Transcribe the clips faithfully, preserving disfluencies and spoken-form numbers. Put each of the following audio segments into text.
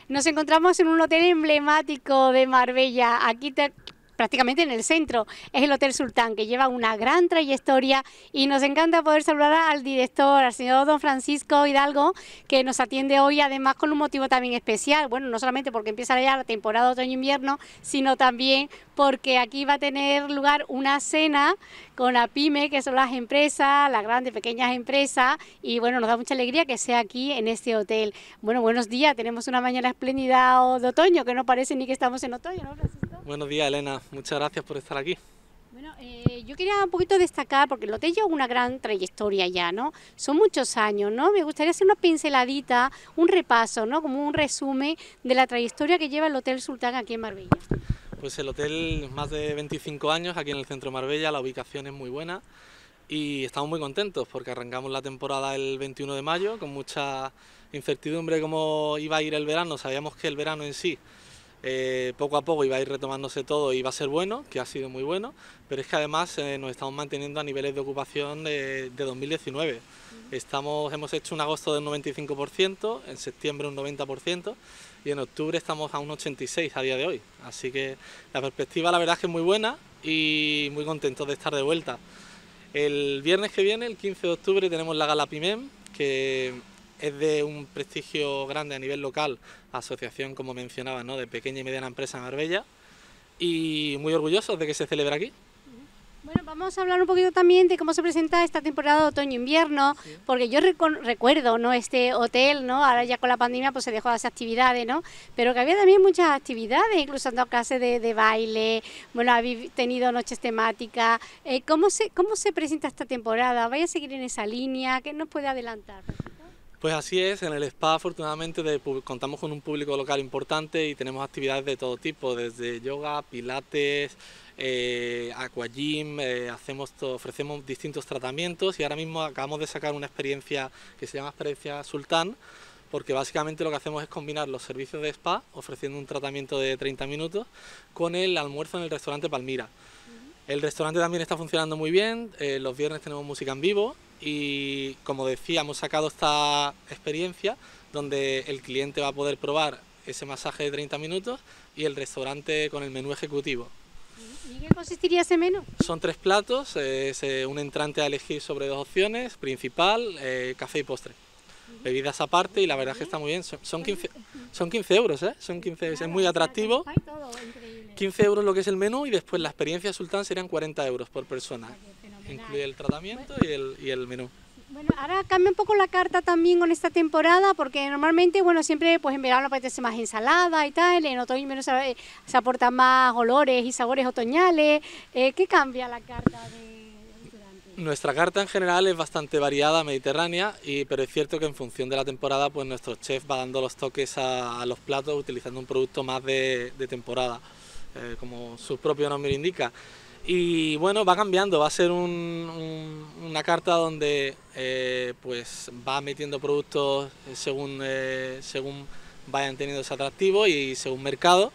Nos encontramos en un hotel emblemático de Marbella, aquí te, prácticamente en el centro. Es el Hotel Sultán, que lleva una gran trayectoria y nos encanta poder saludar al director, al señor don Francisco Hidalgo, que nos atiende hoy, además con un motivo también especial. Bueno, no solamente porque empieza ya la temporada otoño-invierno, sino también porque aquí va a tener lugar una cena con la PYME, que son las empresas, las grandes, pequeñas empresas, y bueno, nos da mucha alegría que sea aquí en este hotel. Bueno, buenos días, tenemos una mañana espléndida de otoño, que no parece ni que estamos en otoño, ¿no, Francisco? Buenos días, Elena, muchas gracias por estar aquí. Bueno, eh, yo quería un poquito destacar, porque el hotel lleva una gran trayectoria ya, ¿no? Son muchos años, ¿no? Me gustaría hacer una pinceladita, un repaso, ¿no? Como un resumen de la trayectoria que lleva el Hotel Sultán aquí en Marbella. Pues el hotel, más de veinticinco años aquí en el centro de Marbella, la ubicación es muy buena y estamos muy contentos porque arrancamos la temporada el veintiuno de mayo con mucha incertidumbre cómo iba a ir el verano. Sabíamos que el verano en sí eh, poco a poco iba a ir retomándose todo y iba a ser bueno, que ha sido muy bueno, pero es que además eh, nos estamos manteniendo a niveles de ocupación de, de dos mil diecinueve. Estamos, hemos hecho un agosto del noventa y cinco por ciento, en septiembre un noventa por ciento y en octubre estamos a un ochenta y seis por ciento a día de hoy. Así que la perspectiva la verdad es que es muy buena y muy contentos de estar de vuelta. El viernes que viene, el quince de octubre, tenemos la Gala PYMEM, que es de un prestigio grande a nivel local, asociación, como mencionaba, ¿no?, de pequeña y mediana empresa en Marbella, y muy orgullosos de que se celebre aquí. Bueno, vamos a hablar un poquito también de cómo se presenta esta temporada de otoño-invierno, sí, porque yo recuerdo, ¿no?, este hotel, ¿no?, ahora ya con la pandemia pues se dejó de hacer actividades, ¿no?, pero que había también muchas actividades, incluso han dado clases de, de baile, bueno, habéis tenido noches temáticas. Eh, ¿cómo se, cómo se presenta esta temporada? ¿Vais a seguir en esa línea? ¿Qué nos puede adelantar? Pues así es, en el spa afortunadamente de, contamos con un público local importante y tenemos actividades de todo tipo, desde yoga, pilates, eh, aquagym, eh, hacemos todo, ofrecemos distintos tratamientos y ahora mismo acabamos de sacar una experiencia que se llama experiencia Sultán, porque básicamente lo que hacemos es combinar los servicios de spa, ofreciendo un tratamiento de treinta minutos, con el almuerzo en el restaurante Palmira. El restaurante también está funcionando muy bien, eh, los viernes tenemos música en vivo y, como decía, hemos sacado esta experiencia donde el cliente va a poder probar ese masaje de treinta minutos y el restaurante con el menú ejecutivo. ¿Y qué consistiría ese menú? Son tres platos, eh, es eh, un entrante a elegir sobre dos opciones, principal, eh, café y postre. Bebidas aparte y la verdad es que está muy bien, son, son, quince, son quince euros, ¿eh? Son quince, es muy atractivo, quince euros lo que es el menú y después la experiencia Sultán serían cuarenta euros por persona, incluye el tratamiento y el, y el menú. Bueno, ahora cambia un poco la carta también con esta temporada, porque normalmente, bueno, siempre pues en verano apetece más ensalada y tal, en otoño menos se, se aportan más olores y sabores otoñales. Eh, ¿Qué cambia la carta de...? Nuestra carta en general es bastante variada, mediterránea, y, pero es cierto que en función de la temporada pues nuestro chef va dando los toques a, a los platos utilizando un producto más de, de temporada, eh, como su propio nombre indica. Y bueno, va cambiando, va a ser un, un, una carta donde eh, pues va metiendo productos según, eh, según vayan teniendo ese atractivo y según mercado,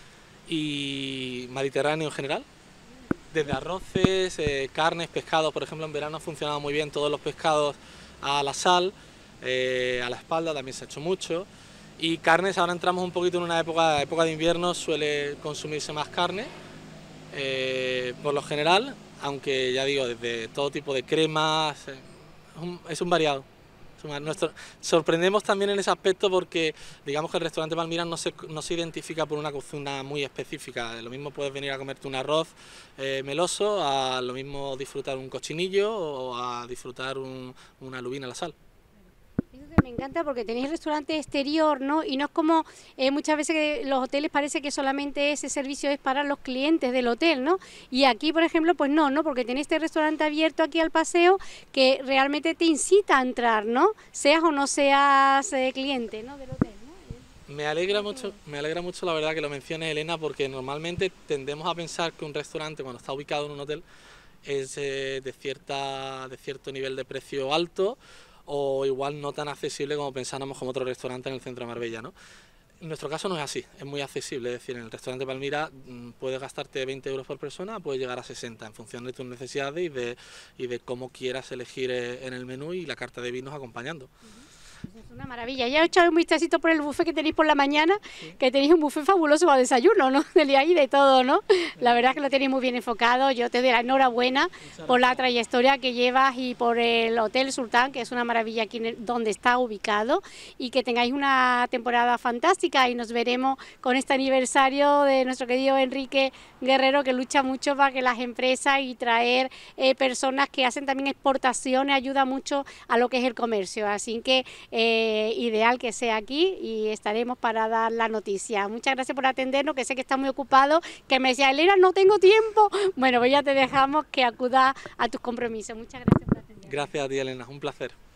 y mediterráneo en general. Desde arroces, eh, carnes, pescados, por ejemplo en verano ha funcionado muy bien todos los pescados a la sal, eh, a la espalda también se ha hecho mucho, y carnes ahora entramos un poquito en una época, época de invierno, suele consumirse más carne, eh, por lo general, aunque ya digo, desde todo tipo de cremas, eh, es, un, es un variado. Nuestro, sorprendemos también en ese aspecto porque digamos que el restaurante Palmira no se, no se identifica por una cocina muy específica. Lo mismo puedes venir a comerte un arroz eh, meloso, a lo mismo disfrutar un cochinillo o a disfrutar un, una lubina a la sal. Me encanta porque tenéis el restaurante exterior, ¿no? Y no es como eh, muchas veces que los hoteles parece que solamente ese servicio es para los clientes del hotel, ¿no? Y aquí, por ejemplo, pues no, ¿no? Porque tenéis este restaurante abierto aquí al paseo que realmente te incita a entrar, ¿no? Seas o no seas eh, cliente, ¿no?, del hotel, ¿no? Me alegra mucho, me alegra mucho la verdad que lo menciones, Elena, porque normalmente tendemos a pensar que un restaurante cuando está ubicado en un hotel es eh, de, cierta, de cierto nivel de precio alto, o igual no tan accesible como pensáramos como otro restaurante en el centro de Marbella, ¿no? En nuestro caso no es así, es muy accesible, es decir, en el restaurante Palmira mmm, puedes gastarte veinte euros por persona, puedes llegar a sesenta en función de tus necesidades y de, y de cómo quieras elegir en el menú y la carta de vinos acompañando. Es una maravilla. Ya he echado un vistacito por el buffet que tenéis por la mañana, sí. Que tenéis un buffet fabuloso para desayuno, ¿no? De ahí de todo, ¿no? La verdad es que lo tenéis muy bien enfocado. Yo te doy la enhorabuena por la trayectoria que llevas y por el Hotel Sultán, que es una maravilla aquí en el, donde está ubicado, y que tengáis una temporada fantástica y nos veremos con este aniversario de nuestro querido Enrique Guerrero, que lucha mucho para que las empresas y traer eh, personas que hacen también exportaciones ayuda mucho a lo que es el comercio. Así que eh, ideal que sea aquí y estaremos para dar la noticia. Muchas gracias por atendernos, que sé que está muy ocupado, que me decía, Elena, no tengo tiempo. Bueno, pues ya te dejamos que acudas a tus compromisos. Muchas gracias por atendernos. Gracias a ti, Elena, un placer.